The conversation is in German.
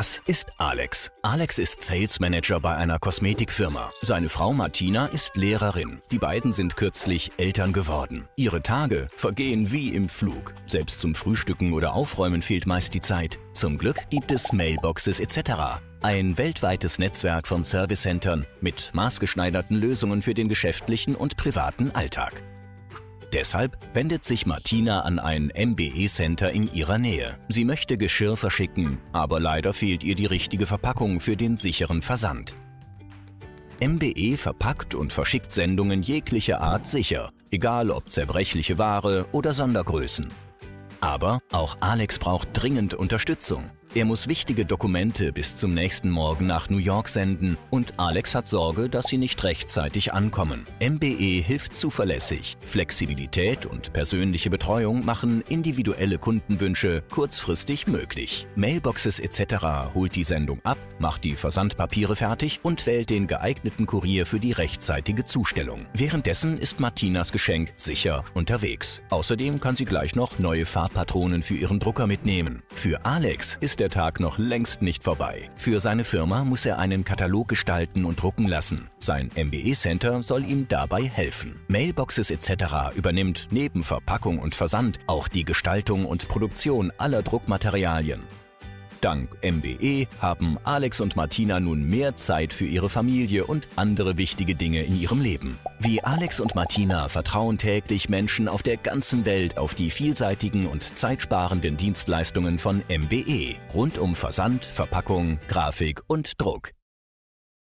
Das ist Alex. Alex ist Sales Manager bei einer Kosmetikfirma. Seine Frau Martina ist Lehrerin. Die beiden sind kürzlich Eltern geworden. Ihre Tage vergehen wie im Flug. Selbst zum Frühstücken oder Aufräumen fehlt meist die Zeit. Zum Glück gibt es Mailboxes etc. Ein weltweites Netzwerk von Servicecentern mit maßgeschneiderten Lösungen für den geschäftlichen und privaten Alltag. Deshalb wendet sich Martina an ein MBE-Center in ihrer Nähe. Sie möchte Geschirr verschicken, aber leider fehlt ihr die richtige Verpackung für den sicheren Versand. MBE verpackt und verschickt Sendungen jeglicher Art sicher, egal ob zerbrechliche Ware oder Sondergrößen. Aber auch Alex braucht dringend Unterstützung. Er muss wichtige Dokumente bis zum nächsten Morgen nach New York senden und Alex hat Sorge, dass sie nicht rechtzeitig ankommen. MBE hilft zuverlässig. Flexibilität und persönliche Betreuung machen individuelle Kundenwünsche kurzfristig möglich. Mailboxes etc. holt die Sendung ab, macht die Versandpapiere fertig und wählt den geeigneten Kurier für die rechtzeitige Zustellung. Währenddessen ist Martinas Geschenk sicher unterwegs. Außerdem kann sie gleich noch neue Farbpatronen für ihren Drucker mitnehmen. Für Alex ist der Tag noch längst nicht vorbei. Für seine Firma muss er einen Katalog gestalten und drucken lassen. Sein MBE-Center soll ihm dabei helfen. Mailboxes etc. übernimmt neben Verpackung und Versand auch die Gestaltung und Produktion aller Druckmaterialien. Dank MBE haben Alex und Martina nun mehr Zeit für ihre Familie und andere wichtige Dinge in ihrem Leben. Wie Alex und Martina vertrauen täglich Menschen auf der ganzen Welt auf die vielseitigen und zeitsparenden Dienstleistungen von MBE rund um Versand, Verpackung, Grafik und Druck.